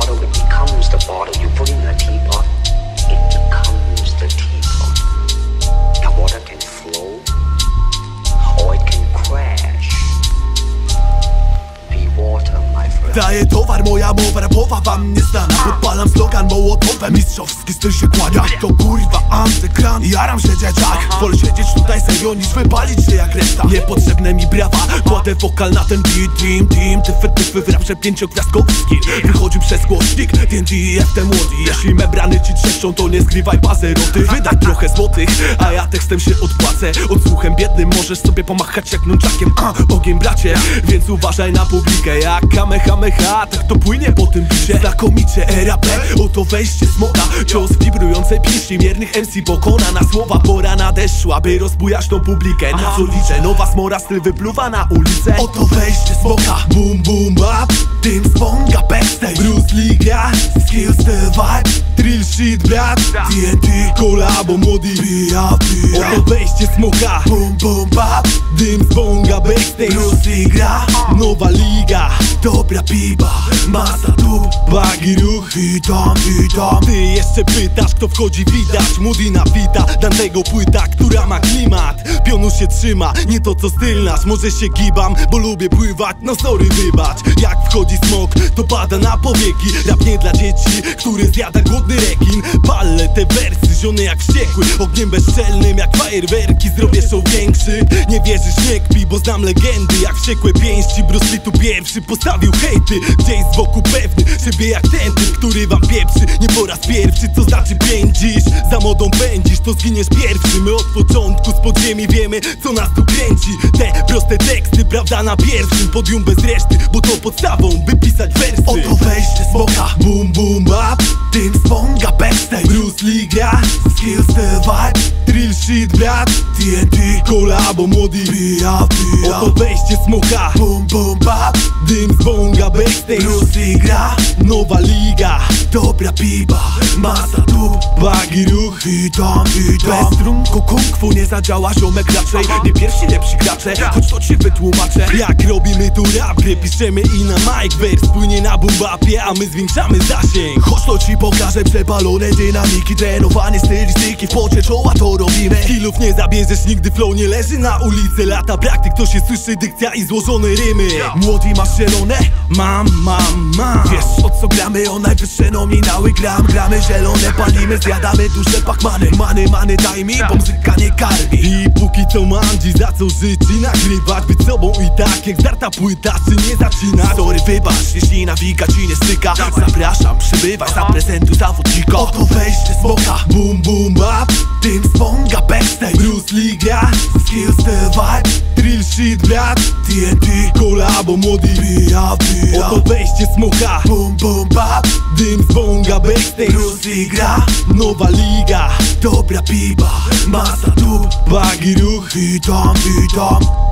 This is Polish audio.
bottle, it becomes the bottle. You put in a teapot, it becomes the teapot. The water can flow, or it can crash. Be water, my friend. Daję towar, moja mowa rapowa wam nie znana. Podpalam slogan mołotowem, mistrzowski styl się kłania. To kurwa antykran, jaram się dzieciak. Wolę siedzieć tutaj serio niż wypalić się jak reszta. Niepotrzebne mi brawa, kładę wokal na ten beat. Team, tyfy, wyrażę pięciogwiazdkowy skill. Wychodzi przez głośnik, jestem młody. Jeśli membrany ci trzeszczą, to nie zgrywaj bazeroty. Wydaj trochę złotych, a ja tekstem się odpłacę. Odsłuchem biednym możesz sobie pomachać jak nunczakiem. Ogień bracie, więc uważaj na publikę. Jak kamehameha, tak to płynie po tym bicie. Znakomicie RAP, oto wejście smoka. Cios wibrującej pięści miernych MC pokona. Na słowa pora nadeszła, by rozbujać tą publikę. Na co liczę, nowa smora, styl wypluwa na ulicę. Oto wejście smoka, boombap, tym zwąga backstage. Bruce Lee gra, skills the vibe, drill shit brat, TNT, kolabo, młody, oto wejście smoka, boombap, dym zwąga backstage. Bruce Lee gra, nowa liga, dobra piba, masa dup, bagi ruch, witam. Ty jeszcze pytasz, kto wchodzi, widać Młody na fita, Dantego płyta, która ma klimat. Pionu się trzyma, nie to co styl nasz. Może się gibam, bo lubię pływać, no sorry wybacz. Jak wchodzi smok, to pada na powieki. Rap nie dla dzieci, które zjada głodny rekin. Palę te wersy, ziony jak wściekły, ogniem bezczelnym jak fajerwerki. Zrobię show większy, nie wierzysz, nie kpi, bo znam legendy jak wściekłe pięści. Bruce Lee tu pierwszy postawił hejty, gdzieś z boku pewny siebie jak ten typ, który wam pieprzy. Nie po raz pierwszy, co znaczy pędzisz. Za modą pędzisz, to zginiesz pierwszy. My od początku z podziemi wiemy, co nas tu kręci. Te proste teksty, prawda na pierwszym podium bez reszty, bo to podstawą, by pisać wersy. Oto wejście smoka, boombap, tym zwąga backstage. Bruce Lee gra, skills the vibe, drill shit brat, TNT, kolabo, młody, oto wejście smoka, boombap, dym zwąga backstage. Bruce Lee gra, nowa liga, dobra piba, masa dup, bagi ruch, witam. Bez trunku kung fu nie zadziała ziomek raczej. Nie pierwsi, lepsi gracze, choć to ci wytłumaczę. Jak robimy tu rap, gry piszemy i na mic. Wers płynie na boombapie, a my zwiększamy zasięg. Choć to ci pokażę przepalone dynamiki. Trenowanie stylistyki, w pocie czoła to robimy. Skillów nie zabierzesz, nigdy flow nie leży na ulicy. Lata praktyk, to się słyszy dykcja i złożone rymy. Młody masz zielone? Mam. Wiesz o co gramy, o najwyższe nominały. Gramy zielone, palimy, zjadamy duże pachmany. Many, daj mi, bo muzyka nie karmi. I póki co mam dziś za co żyć i nagrywać. Być sobą i tak jak zdarta płyta, czy nie zaczyna. Sorry wybacz, jeśli nawika ci nie styka. Zapraszam, przybywaj, zaprezentuj zawodnika. Oto wejście smoka, boombap, tym zwąga backstage. Bruce Lee gra, skills the vibe, drill shit brat, TNT, kolabo, młody, oto wejście smoka, boombap, dym zwąga backstage. Bruce Lee gra, nowa liga, dobra piba, masa dup, bagi ruch, witam.